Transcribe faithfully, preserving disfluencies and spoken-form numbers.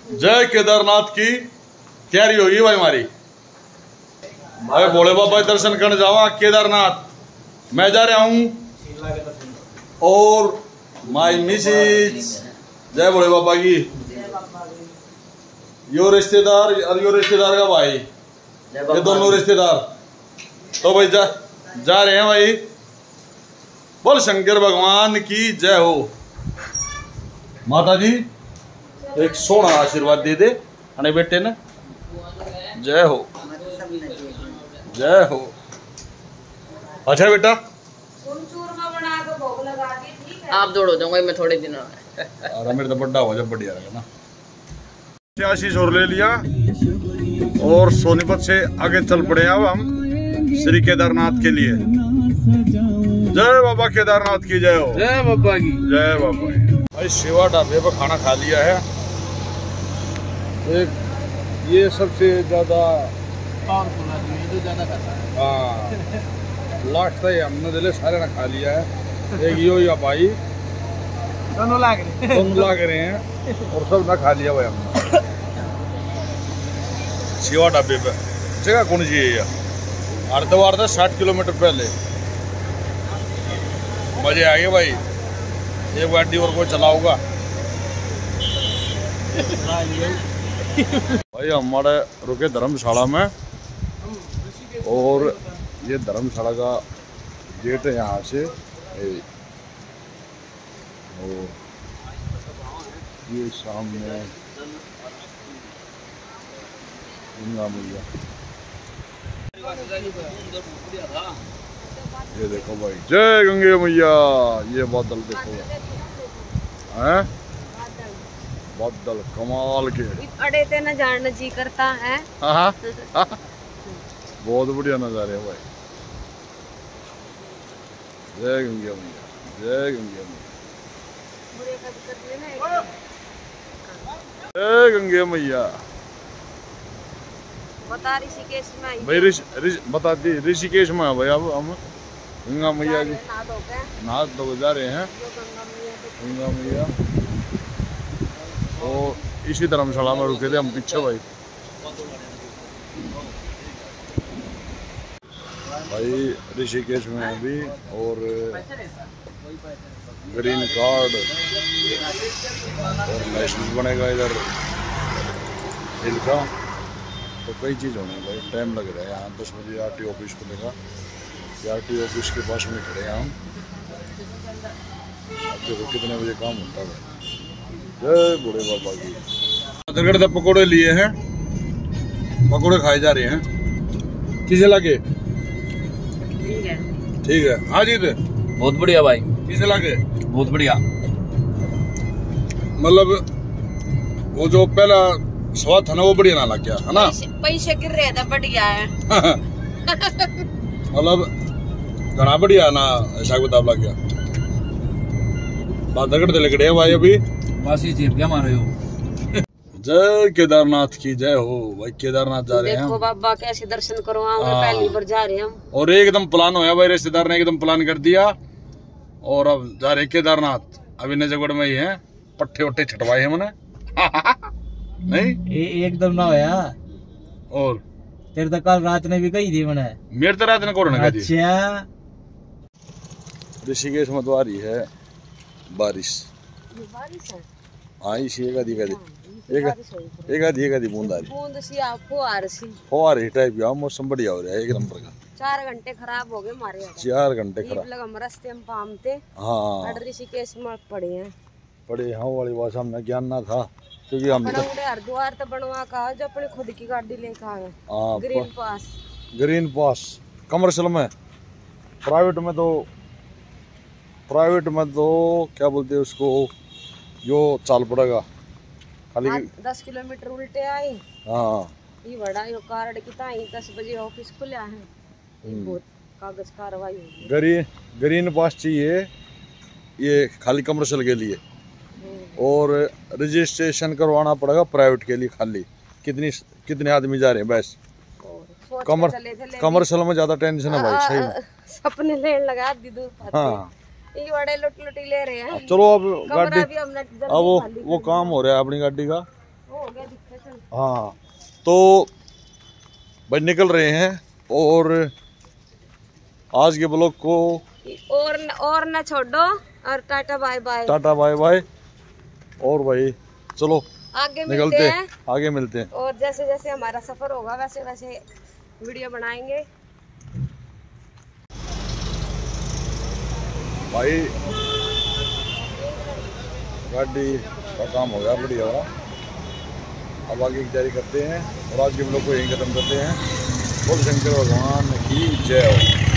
जय केदारनाथ की तैयारी होगी भाई हमारी। भाई भोले बाबा दर्शन करने जावा केदारनाथ। मैं जा रहा हूँ और माय मिसेज। जय भोले बाबा की। यो रिश्तेदार और यो रिश्तेदार का भाई, ये दोनों रिश्तेदार। तो भाई जा जा रहे हैं भाई। बोल शंकर भगवान की जय हो। माता जी एक सोना आशीर्वाद दे दे अने बेटे ने। जय हो जय हो। अच्छा बेटा आप दौड़ो जाऊंगा मैं थोड़े दिनों में। अरे मेरे तो बड्डा हो जब बढ़िया रहेगा ना। आशीष और ले लिया और सोनीपत से आगे चल पड़े अब हम श्री केदारनाथ के लिए। जय बाबा केदारनाथ की जय हो। जय बाबा की जय बाबा की। भाई शिवा ढाबे पर खाना खा लिया है। एक ये सबसे ज्यादा जो ज्यादा खाता है। हाँ लास्ट है हमने दिले सारे ने खा लिया है। एक यो या भाई दोनों लाग रहे हैं दोनों लाग रहे हैं और सब ना खा लिया भाई हमने। शिवा ढाबे पे जगह कौन सी है ये? हरिद्वार था साठ किलोमीटर पहले। मजे आ गए भाई। एक गाड़ी और कोई चला होगा भाई। हमारे रुके धर्मशाला में और ये धर्मशाला का गेट है यहाँ से। और ये सामने गंगा मैया। ये देखो भाई जय गंगे मैया। ये बादल देखो हैं, बादल कमाल के। अड़े ते न जानना जी करता है। हाँ बहुत बढ़िया नजारे है भाई। जय गंगे मैया जय गंगे मैया जय गंगे मैया। बता ऋषिकेश में भाई ऋषि ऋषि बता दी ऋषिकेश में है भाई। अब हम गंगा मैया जी नहा धो जा रहे हैं। गंगा मैया और इसी धर्मशाला में रुके थे हम पीछे भाई। भाई ऋषिकेश में अभी और ग्रीन कार्ड और लाइसेंस बनेगा इधर इनका। तो कई चीज़ होनी है भाई। टाइम लग रहा है यहाँ। दस बजे आर टी ऑफिस खुलेगा। आर टी ऑफिस के पास में खड़े हैं हम। अब देखो कितने बजे काम होता है। जय बूढ़े बाबा की। अदरगढ़ से पकौड़े लिए हैं, पकौड़े खाए जा रहे हैं। किसे लागे? ठीक है ठीक है। हाँ जी थे बहुत बढ़िया भाई। किसे लागे? बहुत बढ़िया। मतलब वो जो पहला स्वाद था ना वो बढ़िया ना लग गया है ना। पैसे गिर रहे थे बढ़िया है। मतलब घना बढ़िया ना हिसाब किताब लग गया। बादरगढ़ से लगे भाई अभी वासी चीफ क्या मार रहे हो। जय केदारनाथ की जय हो भाई। केदारनाथ जा रहे हैं। देखो बाबा कैसे दर्शन करवाऊंगा। पहली बार जा रहे हैं हम। और एकदम प्लान होया भाई। रिश्तेदार ने एकदम प्लान कर दिया और अब जा रहे केदारनाथ। अभी नजगढ़ में ही है। पट्टे वट्टे छटवाए हैं मैंने। नहीं ए, एकदम ना होया। और तेरे तो कल रात ने भी कही थी मैंने। मेरे तो रात ने कोरोना का दी। अच्छा ऋषिकेश में तो आ रही है बारिश। बारिश है। हाँ इसी एक आधी एक एक आधी एक आधी बूंद आ रही। बूंद सी आपको आ रही फुहार ही टाइप का। मौसम बढ़िया हो रहा है एक नंबर का। चार घंटे खराब हो गए हमारे। चार घंटे खराब लगा हम रास्ते में पामते। हाँ ऋषिकेश में पड़े हैं। पड़े हाँ वाली बात हमने ज्ञान ना था क्योंकि हम हरिद्वार तो बनवा का जो अपने खुद की गाड़ी लेकर आए। Green pass green pass commercial में। प्राइवेट में तो प्राइवेट में तो क्या बोलते हैं उसको जो चाल पड़ेगा खाली। दस किलोमीटर उल्टे आए। हाँ ये बड़ा यो कार्ड की ताई दस बजे ऑफिस खुला है। बहुत कागज कार्रवाई होगी। ग्रीन ग्रीन पास चाहिए ये खाली कमर्शियल के लिए। और रजिस्ट्रेशन करवाना पड़ेगा प्राइवेट के लिए खाली। कितनी कितने आदमी जा रहे हैं बस। कमर कमर्शियल में ज्यादा टेंशन है भाई। सही सपने लेने लगा दीदू। हाँ ये बड़े लुट लुटी ले रहे हैं। चलो अब गाड़ी अब वो वो काम हो रहा है अपनी गाड़ी का। हो गया हाँ तो भाई निकल रहे हैं और आज के ब्लॉग को और न, और न छोड़ो और tata bye bye. Tata bye bye. और भाई चलो आगे निकलते मिलते हैं, आगे मिलते हैं। और जैसे जैसे हमारा सफर होगा वैसे वैसे वीडियो बनाएंगे। भाई गाड़ी का काम हो गया बढ़िया वाला, अब आगे की तैयारी करते हैं और आज के ब्लॉग को यहीं खत्म करते हैं। बोल शंकर भगवान की जय हो।